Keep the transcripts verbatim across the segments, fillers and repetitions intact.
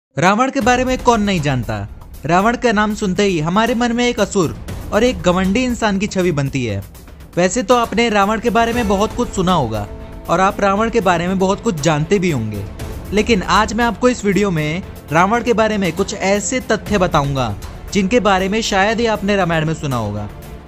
रावण के बारे में कौन नहीं जानता। रावण का नाम सुनते ही हमारे मन में एक असुर और एक घमंडी इंसान की छवि बनती है। वैसे तो आपने रावण के बारे में बहुत कुछ सुना होगा और आप रावण के बारे में बहुत कुछ जानते भी होंगे, लेकिन आज मैं आपको इस वीडियो में रावण के बारे में कुछ ऐसे तथ्य बताऊंगा जिनके बारे में शायद ही आपने रामायण में सुना होगा।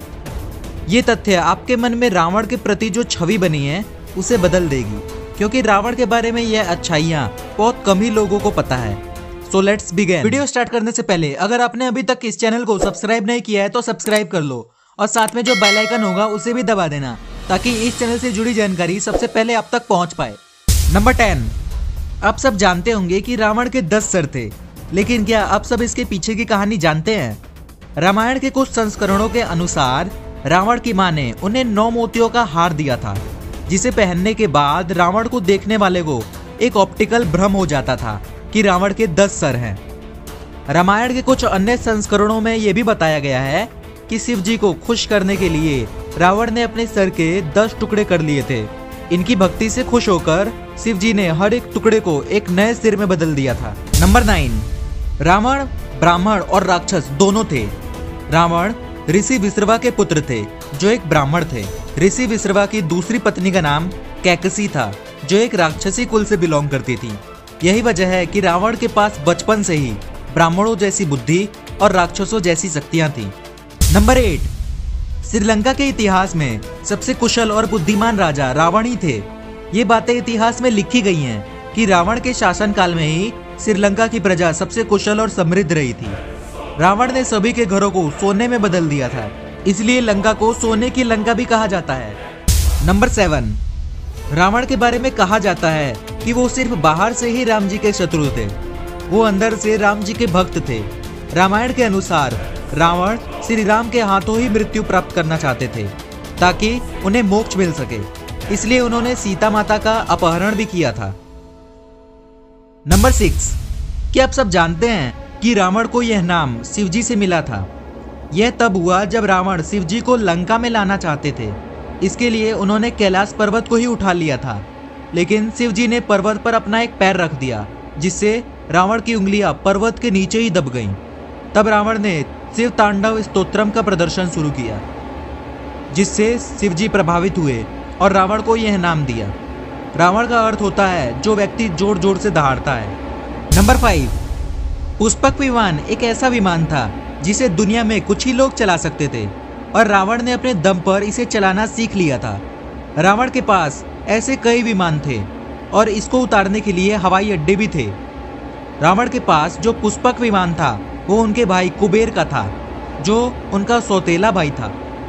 ये तथ्य आपके मन में रावण के प्रति जो छवि बनी है उसे बदल देगी, क्योंकि रावण के बारे में यह अच्छाइयाँ बहुत कम ही लोगों को पता है। So let's begin. Video start करने से पहले अगर आपने अभी तक इस चैनल को सब्सक्राइब नहीं किया है तो सब्सक्राइब कर लो और साथ में जो बेल आइकन होगा उसे भी दबा देना, ताकि इस चैनल से जुड़ी जानकारी सबसे पहले आप तक पहुंच पाए। Number ten. आप सब जानते होंगे कि रावण के दस सर थे, लेकिन क्या आप सब इसके पीछे की कहानी जानते हैं? रामायण के कुछ संस्करणों के अनुसार रावण की मां ने उन्हें नौ मोतियों का हार दिया था, जिसे पहनने के बाद रावण को देखने वाले को एक ऑप्टिकल भ्रम हो जाता था कि रावण के दस सर हैं। रामायण के कुछ अन्य संस्करणों में यह भी बताया गया है कि शिव जी को खुश करने के लिए रावण ने अपने सर के दस टुकड़े कर लिए थे। इनकी भक्ति से खुश होकर शिव जी ने हर एक टुकड़े को एक नए सिर में बदल दिया था। Number nine. रावण ब्राह्मण और राक्षस दोनों थे। रावण ऋषि विश्रवा के पुत्र थे, जो एक ब्राह्मण थे। ऋषि विश्रवा की दूसरी पत्नी का नाम कैकसी था, जो एक राक्षसी कुल से बिलोंग करती थी। यही वजह है कि रावण के पास बचपन से ही ब्राह्मणों जैसी बुद्धि और राक्षसों जैसी शक्तियां थी। Number eight. श्रीलंका के इतिहास में सबसे कुशल और बुद्धिमान राजा रावण ही थे। ये बातें इतिहास में लिखी गई हैं कि रावण के शासनकाल में ही श्रीलंका की प्रजा सबसे कुशल और समृद्ध रही थी। रावण ने सभी के घरों को सोने में बदल दिया था, इसलिए लंका को सोने की लंका भी कहा जाता है। Number seven. रावण के बारे में कहा जाता है कि वो सिर्फ बाहर से ही राम जी के शत्रु थे, वो अंदर से राम जी के भक्त थे। रामायण के अनुसार रावण श्री राम के हाथों ही मृत्यु प्राप्त करना चाहते थे, ताकि उन्हें मोक्ष मिल सके, इसलिए उन्होंने सीता माता का अपहरण भी किया था। Number six. क्या आप सब जानते हैं कि रावण को यह नाम शिव जी से मिला था? यह तब हुआ जब रावण शिव जी को लंका में लाना चाहते थे। इसके लिए उन्होंने कैलाश पर्वत को ही उठा लिया था, लेकिन शिव जी ने पर्वत पर अपना एक पैर रख दिया, जिससे रावण की उंगलियां पर्वत के नीचे ही दब गईं। तब रावण ने शिव तांडव स्तोत्रम का प्रदर्शन शुरू किया, जिससे शिव जी प्रभावित हुए और रावण को यह नाम दिया। रावण का अर्थ होता है जो व्यक्ति जोर जोर से दहाड़ता है। Number five. पुष्पक विमान एक ऐसा विमान था जिसे दुनिया में कुछ ही लोग चला सकते थे, और रावण ने अपने दम पर इसे चलाना सीख लिया था। रावण के पास ऐसे कई विमान थे और इसको उतारने के लिए हवाई अड्डे भी थे। रावण के पास जो पुष्पक विमान था वो उनके भाई कुबेर का था, जो उनका सौतेला भाई था।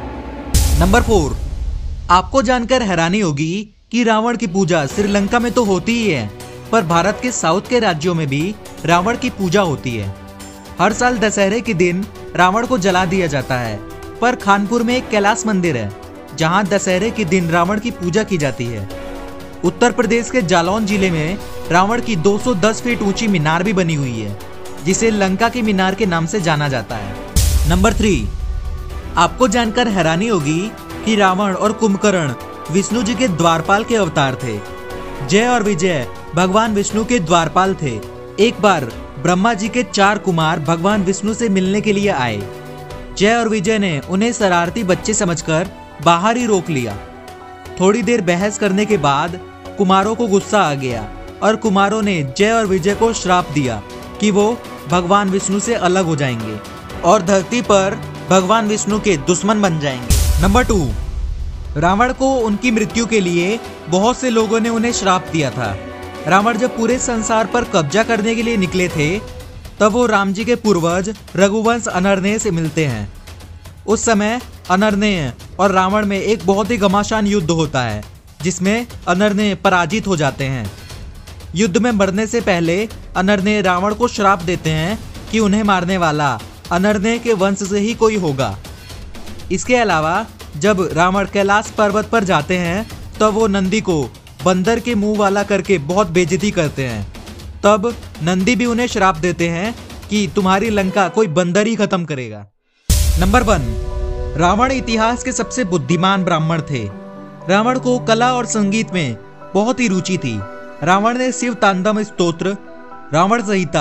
Number four. आपको जानकर हैरानी होगी कि रावण की पूजा श्रीलंका में तो होती ही है, पर भारत के साउथ के राज्यों में भी रावण की पूजा होती है। हर साल दशहरे के दिन रावण को जला दिया जाता है, पर कानपुर में एक कैलाश मंदिर है जहां दशहरे के दिन रावण की पूजा की जाती है। उत्तर प्रदेश के जालौन जिले में रावण की दो सौ दस फीट ऊंची मीनार भी बनी हुई है, जिसे लंका की मीनार के नाम से जाना जाता है। Number three. आपको जानकर हैरानी होगी कि रावण और कुंभकर्ण विष्णु जी के द्वारपाल के अवतार थे। जय और विजय भगवान विष्णु के द्वारपाल थे। एक बार ब्रह्मा जी के चार कुमार भगवान विष्णु से मिलने के लिए आए। जय और विजय ने उन्हें शरारती बच्चे समझकर बाहर ही रोक लिया। थोड़ी देर बहस करने के बाद कुमारों को गुस्सा आ गया और कुमारों ने जय और विजय को श्राप दिया कि वो भगवान विष्णु से अलग हो जाएंगे और धरती पर भगवान विष्णु के दुश्मन बन जाएंगे। Number two. रावण को उनकी मृत्यु के लिए बहुत से लोगों ने उन्हें श्राप दिया था। रावण जब पूरे संसार पर कब्जा करने के लिए निकले थे, तब वो राम जी के पूर्वज रघुवंश अनरनेय से मिलते हैं। उस समय अनरनेय और रावण में एक बहुत ही घमासान युद्ध होता है, जिसमें अनरनेय पराजित हो जाते हैं। युद्ध में मरने से पहले अनरनेय रावण को श्राप देते हैं कि उन्हें मारने वाला अनरनेय के वंश से ही कोई होगा। इसके अलावा जब रावण कैलाश पर्वत पर जाते हैं, तब वो नंदी को बंदर के मुंह वाला करके बहुत बेइज्जती करते हैं। तब नंदी भी उन्हें श्राप देते हैं कि तुम्हारी लंका कोई बंदर ही खत्म करेगा। Number one. रावण इतिहास के सबसे बुद्धिमान ब्राह्मण थे। रावण को कला और संगीत में बहुत ही रुचि थी। रावण ने शिव तांडव स्तोत्र, रावण संहिता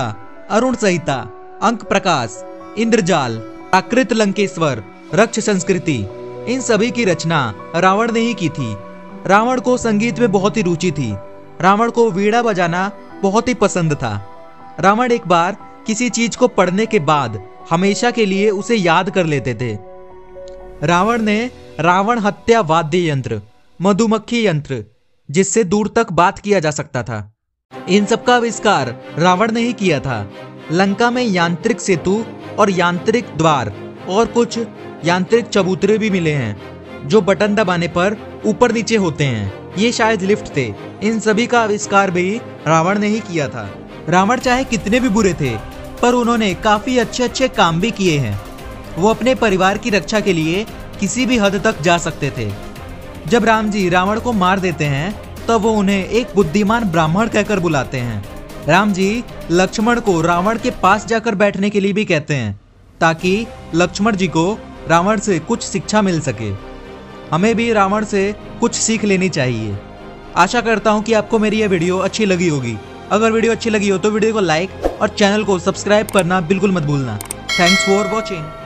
अरुण संहिता, अंक प्रकाश, इंद्रजाल, प्राकृत लंकेश्वर, रक्ष संस्कृति, इन सभी की रचना रावण ने ही की थी। रावण को संगीत में बहुत ही रुचि थी। रावण को वीणा बजाना बहुत ही पसंद था। रावण एक बार किसी चीज को पढ़ने के बाद हमेशा के लिए उसे याद कर लेते थे। रावण ने रावण हत्या वाद्य यंत्र, मधुमक्खी यंत्र, जिससे दूर तक बात किया जा सकता था, इन सब का आविष्कार रावण ने ही किया था। लंका में यांत्रिक सेतु और यांत्रिक द्वार और कुछ यांत्रिक चबूतरे भी मिले हैं जो बटन दबाने पर ऊपर नीचे होते हैं। ये शायद लिफ्ट थे। इन सभी का आविष्कार भी रावण ने ही किया था। रावण चाहे कितने भी बुरे थे, पर उन्होंने काफी अच्छे अच्छे काम भी किए हैं। वो अपने परिवार की रक्षा के लिए किसी भी हद तक जा सकते थे। जब राम जी रावण को मार देते हैं तब वो उन्हें एक बुद्धिमान ब्राह्मण कहकर बुलाते हैं। राम जी लक्ष्मण को रावण के पास जाकर बैठने के लिए भी कहते हैं, ताकि लक्ष्मण जी को रावण से कुछ शिक्षा मिल सके। हमें भी रावण से कुछ सीख लेनी चाहिए। आशा करता हूँ कि आपको मेरी यह वीडियो अच्छी लगी होगी। अगर वीडियो अच्छी लगी हो तो वीडियो को लाइक और चैनल को सब्सक्राइब करना बिल्कुल मत भूलना। Thanks for watching.